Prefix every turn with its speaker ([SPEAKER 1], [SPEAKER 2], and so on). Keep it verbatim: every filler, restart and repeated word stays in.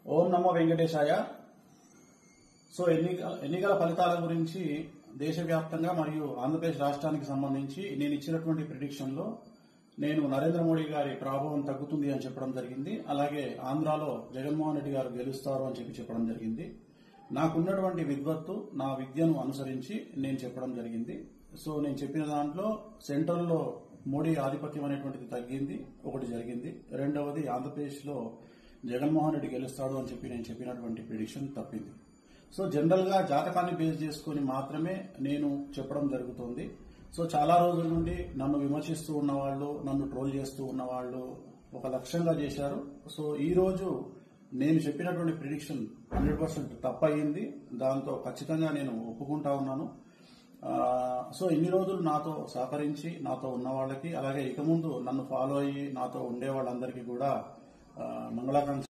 [SPEAKER 1] ఓం నమో వెంకటేశాయ. So ఎన్నిక ఎన్నికల ఫలితాల గురించి దేశవ్యాప్తంగా మరియు ఆంధ్రప్రదేశ్ రాష్ట్రానికి సంబంధించి నేను ఇచ్చినటువంటి ప్రిడిక్షన్ లో నేను నరేంద్ర మోడీ గారి ప్రభావం తగ్గుతుంది అని చెప్పడం జరిగింది. అలాగే ఆంధ్రాలో జగన్మోహన్ రెడ్డి గారు గెలుస్తారు అని చెప్పి చెప్పడం జరిగింది. నాకున్నటువంటి విద్వత్తు, నా విద్యను అనుసరించి నేను చెప్పడం జరిగింది. సో నేను చెప్పిన దాంట్లో సెంట్రల్ లో మోడీ ఆధిపత్యం అనేటువంటిది తగ్గింది, ఒకటి జరిగింది. రెండవది ఆంధ్రప్రదేశ్ లో జగన్మోహన్ రెడ్డి గెలుస్తాడు అని చెప్పి నేను చెప్పినటువంటి ప్రిడిక్షన్ తప్పింది. సో జనరల్ గా జాతకాన్ని బేస్ చేసుకుని మాత్రమే నేను చెప్పడం జరుగుతోంది. సో చాలా రోజుల నుండి నన్ను విమర్శిస్తూ ఉన్నవాళ్లు, నన్ను ట్రోల్ చేస్తూ ఉన్నవాళ్లు ఒక లక్ష్యంగా చేశారు. సో ఈ రోజు నేను చెప్పినటువంటి ప్రిడిక్షన్ హండ్రెడ్ పర్సెంట్ తప్పయింది. దాంతో ఖచ్చితంగా నేను ఒప్పుకుంటా ఉన్నాను. సో ఇన్ని రోజులు నాతో సహకరించి నాతో ఉన్న వాళ్ళకి, అలాగే ఇక ముందు నన్ను ఫాలో అయ్యి నాతో ఉండే వాళ్ళందరికీ కూడా మంగళాకాంక్ష